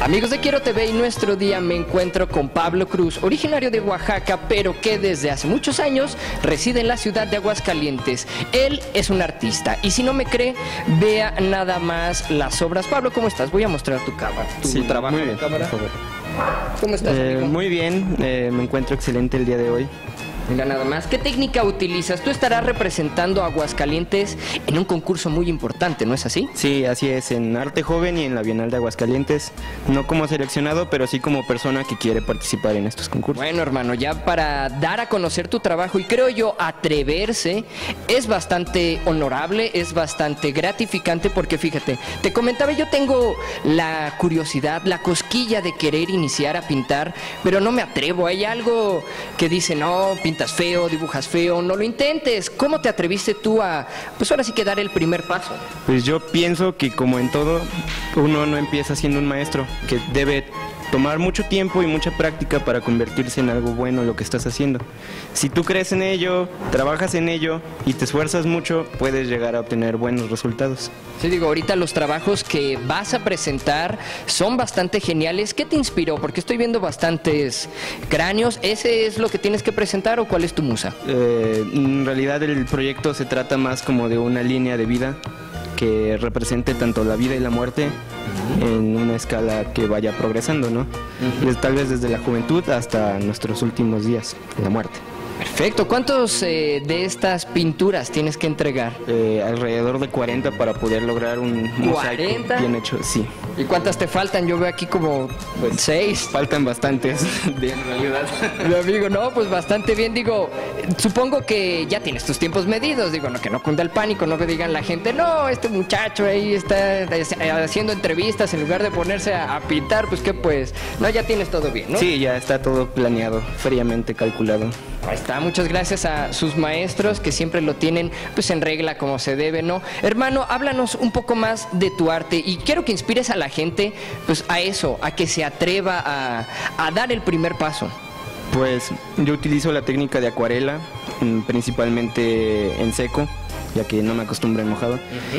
Amigos de Quiero TV y Nuestro Día, me encuentro con Pablo Cruz, originario de Oaxaca, pero que desde hace muchos años reside en la ciudad de Aguascalientes. Él es un artista y si no me cree, vea nada más las obras. Pablo, ¿cómo estás? Voy a mostrar tu trabajo. Muy bien, cámara. por favor. ¿Cómo estás, amigo? Muy bien, me encuentro excelente el día de hoy. Mira nada más, ¿qué técnica utilizas? Tú estarás representando a Aguascalientes en un concurso muy importante, ¿no es así? Sí, así es, en Arte Joven y en la Bienal de Aguascalientes. No como seleccionado, pero sí como persona que quiere participar en estos concursos. Bueno, hermano, ya para dar a conocer tu trabajo y creo yo atreverse es bastante honorable, es bastante gratificante porque fíjate, te comentaba, yo tengo la curiosidad, la cosquilla de querer iniciar a pintar, pero no me atrevo. Hay algo que dice, no, pintas feo, dibujas feo, no lo intentes. ¿Cómo te atreviste tú a, pues ahora sí que dar el primer paso? Pues yo pienso que como en todo, uno no empieza siendo un maestro, que debe tomar mucho tiempo y mucha práctica para convertirse en algo bueno lo que estás haciendo. Si tú crees en ello, trabajas en ello y te esfuerzas mucho, puedes llegar a obtener buenos resultados. Sí, digo, ahorita los trabajos que vas a presentar son bastante geniales. ¿Qué te inspiró? Porque estoy viendo bastantes cráneos. ¿Ese es lo que tienes que presentar o cuál es tu musa? En realidad el proyecto se trata más como de una línea de vida que represente tanto la vida y la muerte en una escala que vaya progresando, ¿no? Tal vez desde la juventud hasta nuestros últimos días, la muerte. Perfecto. ¿Cuántos de estas pinturas tienes que entregar? Alrededor de 40 para poder lograr un mosaico ¿40? bien hecho, sí. ¿Y cuántas te faltan? Yo veo aquí como 6. Faltan bastantes, en realidad. Mi amigo, no, pues bastante bien. Digo, supongo que ya tienes tus tiempos medidos. Digo, no, que no cunda el pánico, no que digan la gente, no, este muchacho ahí está haciendo entrevistas en lugar de ponerse a pintar, pues que pues, no, ya tienes todo bien, ¿no? Sí, ya está todo planeado, fríamente calculado. Ahí está, muchas gracias a sus maestros que siempre lo tienen pues en regla como se debe, ¿no? Hermano, háblanos un poco más de tu arte y quiero que inspires a la gente pues a eso, a que se atreva a dar el primer paso. Pues yo utilizo la técnica de acuarela, principalmente en seco, ya que no me acostumbro en mojado.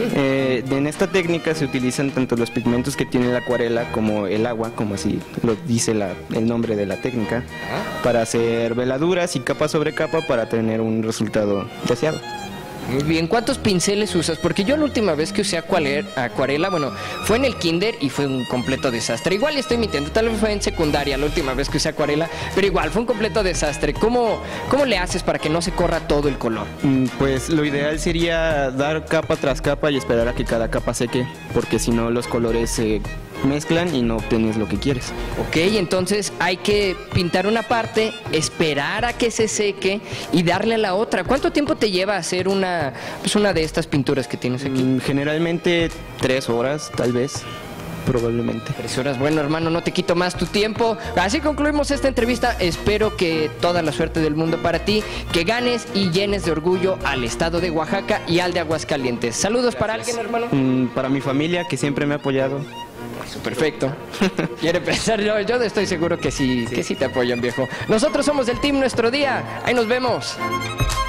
En esta técnica se utilizan tanto los pigmentos que tiene la acuarela como el agua, como así lo dice el nombre de la técnica, para hacer veladuras y capa sobre capa para tener un resultado deseado. Muy bien, ¿cuántos pinceles usas? Porque yo la última vez que usé acuarela, bueno, fue en el kinder y fue un completo desastre. Igual estoy mintiendo, tal vez fue en secundaria la última vez que usé acuarela, pero igual fue un completo desastre. ¿Cómo le haces para que no se corra todo el color? Pues lo ideal sería dar capa tras capa y esperar a que cada capa seque, porque si no los colores se mezclan y no obtienes lo que quieres. Ok, entonces hay que pintar una parte, esperar a que se seque y darle a la otra. ¿Cuánto tiempo te lleva hacer una de estas pinturas que tienes aquí? Generalmente 3 horas, tal vez. Probablemente. 3 horas. Bueno, hermano, no te quito más tu tiempo. Así concluimos esta entrevista. Espero que toda la suerte del mundo para ti, que ganes y llenes de orgullo al estado de Oaxaca y al de Aguascalientes. Saludos. Gracias. ¿Para alguien, hermano? Para mi familia, que siempre me ha apoyado. Perfecto. Quiere pensar, yo estoy seguro que sí te apoyan, viejo. Nosotros somos del Team Nuestro Día. Ahí nos vemos.